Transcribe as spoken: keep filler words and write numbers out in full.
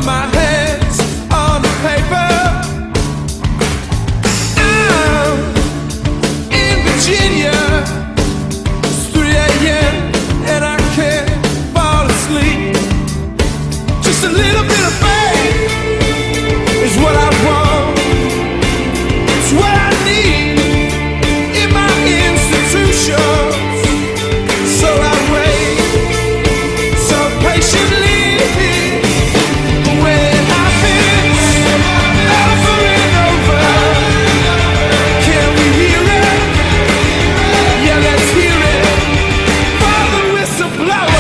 my hands on the paper. I'm in Virginia. It's three a m and I can't fall asleep. Just a little bit of faith is what I want. It's what I need in my institutions. So I wait so patiently. When it happens over and over, can we hear it? Yeah, let's hear it. For the whistle blow.